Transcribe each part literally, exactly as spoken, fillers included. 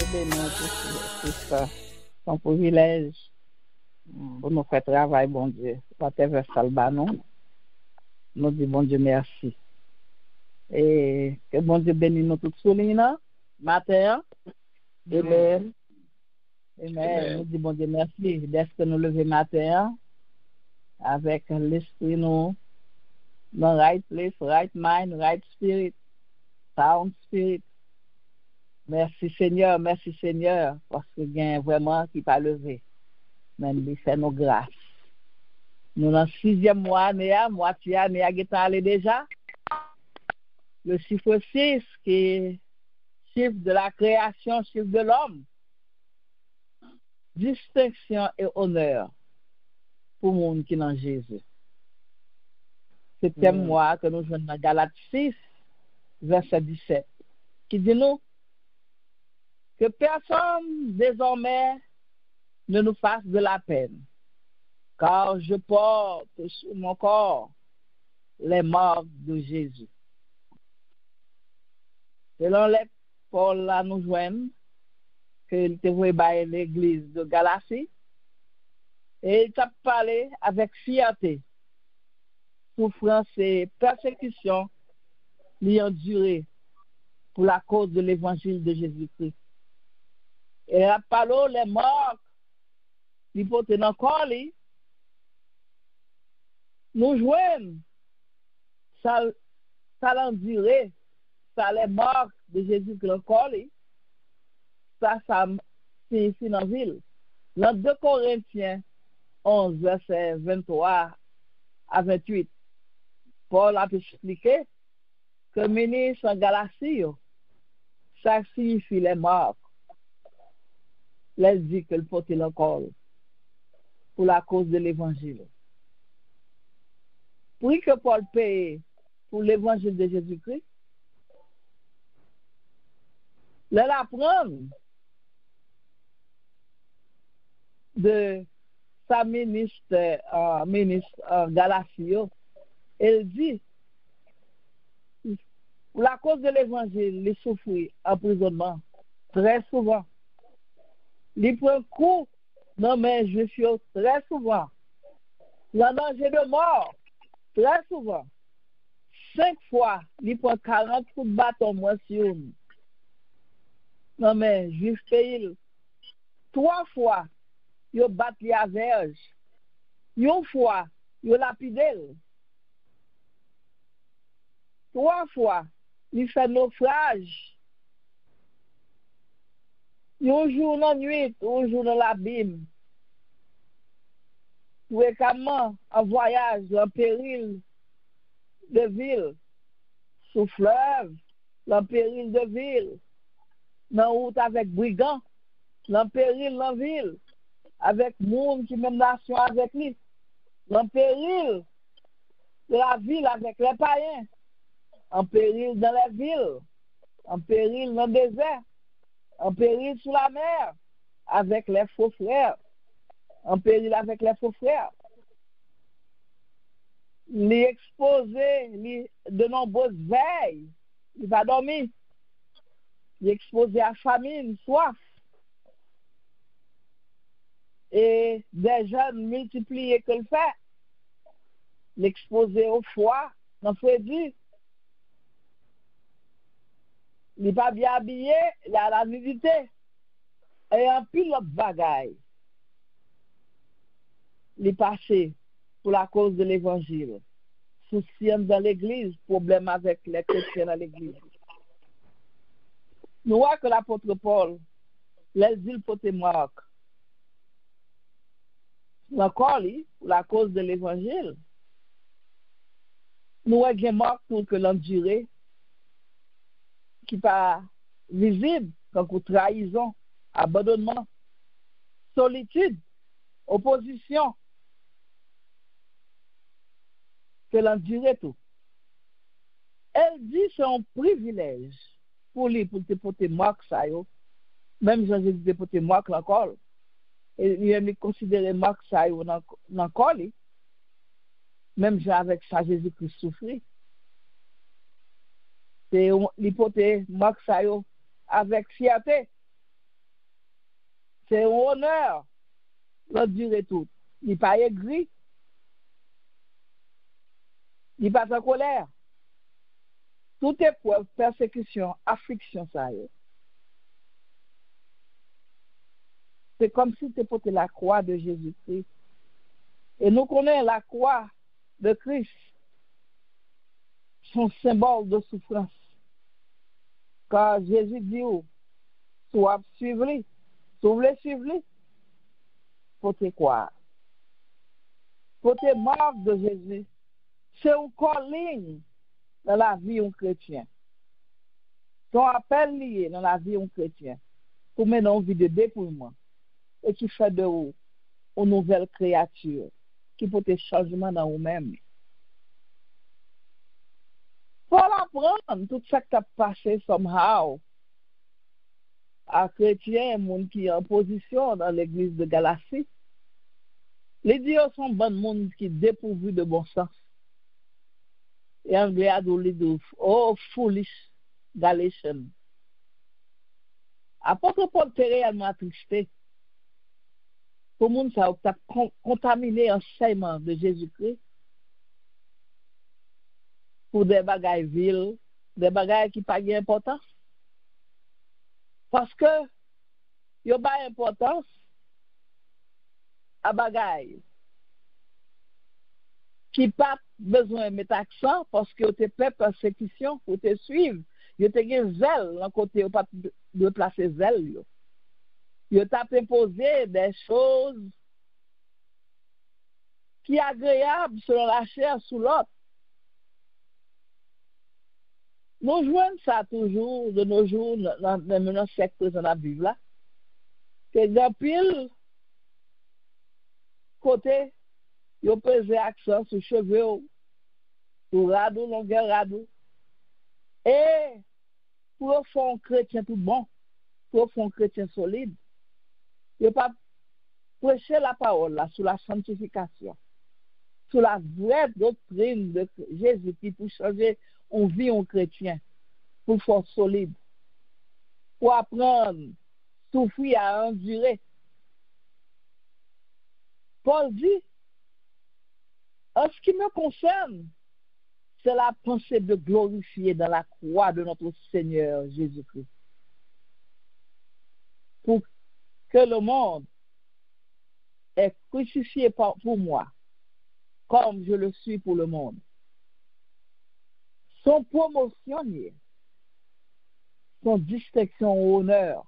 béni pour, pour ça. C'est un privilège pour nous faire travail, bon Dieu. Whatever ça le bat, non? Nous disons, bon Dieu, merci. Et que bon Dieu bénisse nous tous soulignants, matin. Amen. Amen. Nous disons, bon Dieu, merci d'être que nous lever matin avec l'esprit, nous, dans right place, right mind, right spirit, sound spirit. Merci Seigneur, merci Seigneur, parce que il y a vraiment qui pas levé. Même il fait nos grâces. Nous dans le sixième mois, année, moitié année, à allé déjà. Le chiffre six, qui est chiffre de la création, chiffre de l'homme. Distinction et honneur pour le monde qui est dans Jésus. C'est le thème moi que nous jouons dans Galates six, verset dix-sept, qui dit nous que personne désormais ne nous fasse de la peine, car je porte sur mon corps les marques de Jésus. Selon les Paul là nous joignent, qu'il était voué par l'église de Galatie, et il t'a parlé avec fierté, souffrance et persécution lui enduré pour la cause de l'évangile de Jésus-Christ. Et la parole, les marques, il faut tenir encore, nous jouons, ça, ça l'enduré, ça les marques de Jésus-Christ encore, ça, ça signifie dans la ville. Dans deux Corinthiens onze, verset vingt-trois à vingt-huit, Paul a expliqué que ministre en Galatie, ça signifie les marques. Les dit que le porte encore pour la cause de l'évangile. Prix que Paul paye pour l'évangile de Jésus-Christ, là l'apprendre de sa ministre, euh, ministre euh, Galatie, elle dit, pour la cause de l'évangile, il souffrit emprisonnement très souvent. Il prend coup dans mes juifs très souvent. Il en danger de mort très souvent. Cinq fois, il prend quarante coups de bâton moi sur nous. Non mais juif pays. Trois fois, il bat la verge. Une fois, il lapidé. Trois fois, il fait naufrage. Un jour dans la nuit, un jour dans l'abîme. Fréquemment, en voyage, en péril de ville, sous fleuve, en péril de ville, dans route avec brigands, en péril dans ville, avec monde qui même nation avec lui, en péril de la ville avec les païens, en péril dans la ville, en péril dans le désert, en péril sous la mer, avec les faux frères, en péril avec les faux frères. Il est exposé de nombreuses veilles, il va dormir. Il est exposé à famine, soif. Et des jeunes multipliés que le fait, l'exposé au foie, dans le dit. Il n'est pas bien habillé, il a la nudité. Et un pile de bagaille. Il est passé pour la cause de l'évangile. Souci dans l'église, problème avec les chrétiens dans l'église. Nous voyons que l'apôtre Paul, les îles pour témoigner. Encore, pour la cause de l'évangile, nous voyons marque pour que l'enduré, qui n'est pas visible, comme trahison, abandonnement, solitude, opposition, que l'enduré tout. Elle dit que c'est un privilège pour lui, pour te porter marque ça, même Jésus te porter marque encore. Et il aime considérer marque ça dans le corps, même avec ça Jésus-Christ souffrit. C'est l'hypothèse marque ça avec fierté. c'est un honneur, l'autre durée tout. Il n'est pas aigri, il n'est pas en colère. Toute épreuve, persécution, affliction, ça y est. C'est comme si tu portais la croix de Jésus-Christ. Et nous connaissons la croix de Christ, son symbole de souffrance. Car Jésus dit, soit suivre-le, soit le suivre-le, pour te croire. Pour te marque de Jésus, c'est un calling dans la vie d'un chrétien. Son appel lié dans la vie d'un chrétien pour mener une vie de dépouillement et qui fait de vous une nouvelle créature qui peut être changement dans vous-même. Pour apprendre tout ça qui a passé somehow à chrétiens, monde qui est en position dans l'église de Galatie, les dieux sont bon monde qui dépourvu de bon sens. Et anglais a dit, oh foolish Galatians. Apôtre Paul était réellement attristé. Pour le monde, ça a contaminé l'enseignement de Jésus-Christ pour des bagailles viles, des bagailles qui n'ont pas d'importance. Parce que il n'y a pas d'importance à bagailles qui n'ont pas besoin de mettre accent parce que tu as persécution pour te suivre. Il y a un zèle dans le côté, pas de placer zèle. Il t'a imposé des choses qui sont agréables selon la chair sous l'autre. Nous jouons ça toujours de nos jours dans le secte dans la Bible là. Que dans pile côté, il pèse accent sur cheveux, sur radou, longueur radou. Et pour faire un chrétien tout bon, pour faire un chrétien solide, il ne pas prêcher la parole là, sur la sanctification, sur la vraie doctrine de Jésus qui pour changer on vit en chrétien, pour faire solide, pour apprendre, souffrir à endurer. Paul dit, en ce qui me concerne, c'est la pensée de glorifier dans la croix de notre Seigneur Jésus-Christ. Pour que le monde est crucifié pour moi, comme je le suis pour le monde. Son promotionnier, son distinction au honneur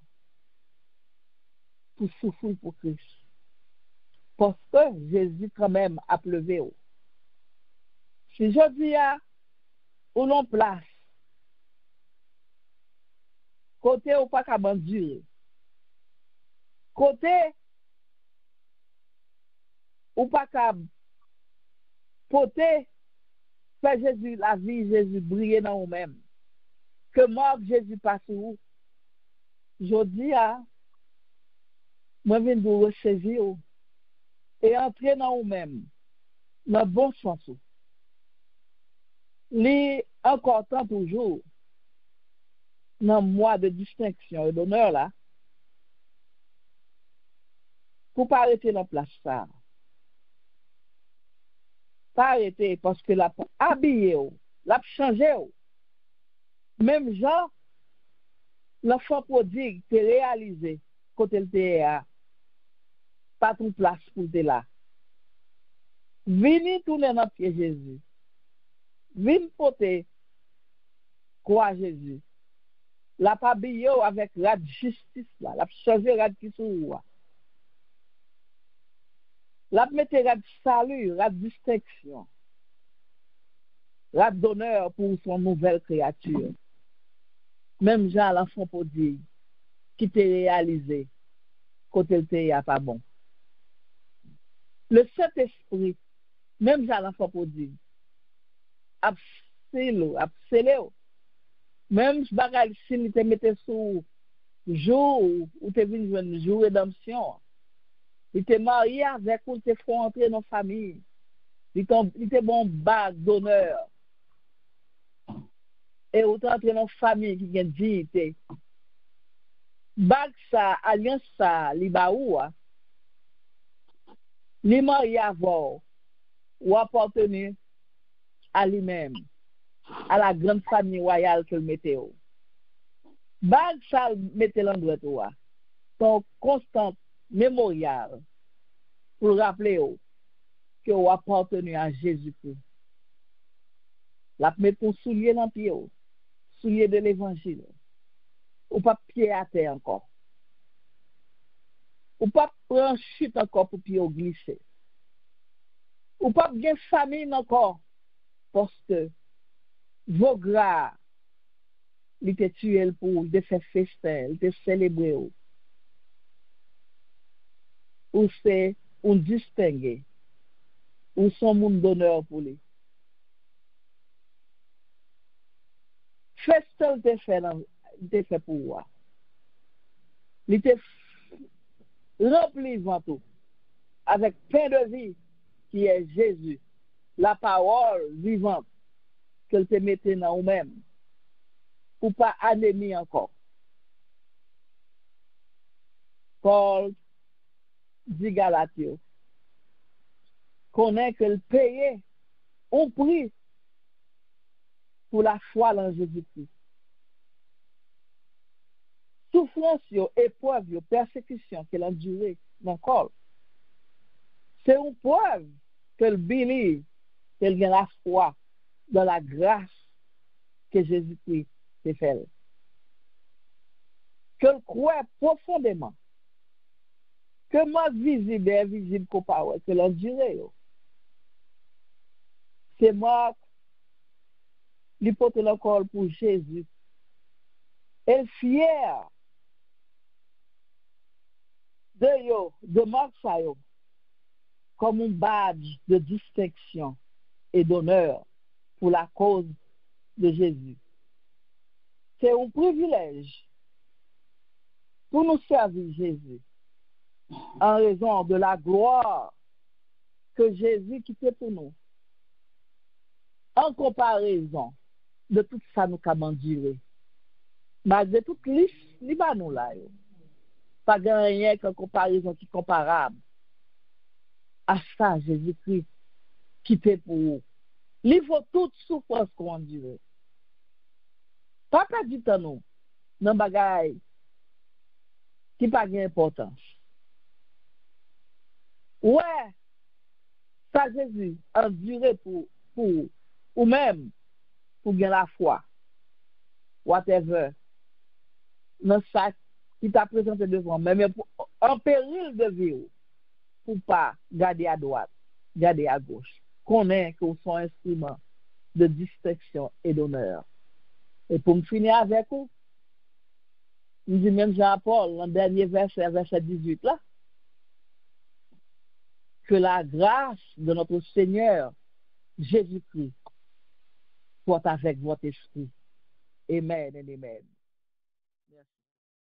pour souffrir pour Christ. Parce que Jésus quand même a pleuvé. Si je dis à où l'on place, côté ou pas qu'à bandurer, côté ou pas qu'à poter, fait Jésus, la vie Jésus briller dans vous-même. Que mort Jésus passe où? Je dis à moi, je viens de vous ressaisir et entrer dans vous-même, dans le bon sens. Les encore tant toujours, dans moi de distinction et d'honneur là, pour ne pas arrêter la place ça. Pas arrêter parce que l'a habillé, l'a changé. Même Jean, l'enfant prodigue, t'es réalisé quand elle t'est à pas ton place pour t'es là. Vini tourner dans pied Jésus. Vini porter croix Jésus. La pas habillé avec la justice là, la changé la qui sous. La mette la salut, la distinction. La d'honneur pour son nouvelle créature. Même Jean l'enfant prodigue qui t'est réalisé quand elle t'est pas bon. Le Saint-Esprit, même Jean l'enfant prodigue, a scellé, a scellé. Même si bagage s'il te mettait sous jour où tu venu jouer jour rédemption. Il était marié avec ou te font entrer dans la famille. Il était bon bague d'honneur. Et autant entrer dans la famille qui a dignité. bag sa, alliance sa, li ba ou, li marié avant, ou appartenu à lui-même, à la grande famille royale que le mettait. Bag ça mettait l'endroit toi. Ton constant mémorial pour rappeler que vous appartenu à Jésus-Christ. La mettre ton soulier dans pied, soulier de l'évangile. Ou pas pied à terre encore. Ou pas prendre chute encore pour pied glisser. Ou pas bien famille encore parce que vos gras il était tué pour de faire festin, il était célébré. Ou c'est un distingué. Ou son monde d'honneur pour lui. Festin il était fait, il était fait pour moi. Il était rempli de tout. Avec pain de vie qui est Jésus. La parole vivante qu'elle te mettait dans vous-même. Ou pas anémie encore. Paul dit Galatio, connaît que le payer un prix pour la foi en Jésus-Christ. Souffrance, épreuve, persécution qu'elle a duré dans le corps. C'est une preuve qu'elle believe, qu'elle a la foi dans la grâce que Jésus-Christ a fait. Qu'elle croit profondément que moi visible et invisible comparé, que l'on dirait. C'est moi qui porte le corps pour Jésus. Elle est fière de yo, de marque ça yo, comme un badge de distinction et d'honneur pour la cause de Jésus. C'est un privilège pour nous servir Jésus en raison de la gloire que Jésus quittait pour nous. En comparaison de tout ça nous avons enduré. Malgré toute liste, il va nous là. Pas rien qu'en comparaison qui est comparable à ça, Jésus-Christ quitté pour nous. Il faut toute souffrance qu'on endure. Pas perdre du temps nous dans bagaille qui n'a pas d'importance. Ouais, ça Jésus a enduré pour, pour ou même pour gagner la foi. Whatever. Dans ça qui t'a présenté devant, mais en péril de vie, pour pas garder à droite, garder à gauche. Connaît que sont instruments de distinction et d'honneur. Et pour me finir avec vous, nous dit même Jean-Paul, dans le dernier verset, verset dix-huit là, que la grâce de notre Seigneur Jésus-Christ soit avec votre esprit. Amen et amen.